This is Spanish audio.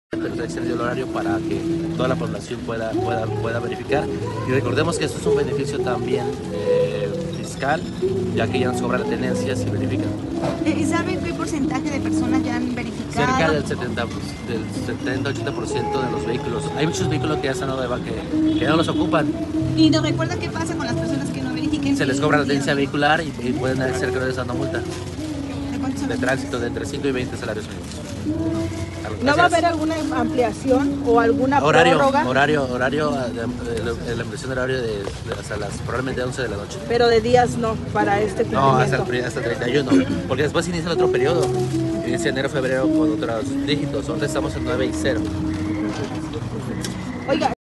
pero se ha extendido el horario para que toda la población pueda verificar. Y recordemos que esto es un beneficio también fiscal, ya que ya nos cobran la tenencia si verifican. ¿Y saben qué porcentaje de personas ya han verificado? Cerca del 70-80% de los vehículos. Hay muchos vehículos que ya están que no los ocupan. ¿Y nos recuerda qué pasa con las personas que no verifiquen? Se les cobra la tenencia vehicular y pueden ser creadores a una multa de tránsito de entre 5 y 20 salarios mínimos. ¿No va a haber alguna ampliación o alguna prórroga? Horario, la ampliación de horario hasta probablemente 11 de la noche. Pero de días no, para este cumplimiento. No, hasta el 31, porque después inicia el otro periodo. Inicia enero, febrero con otros dígitos. Ahora estamos en 9 y 0. Oiga.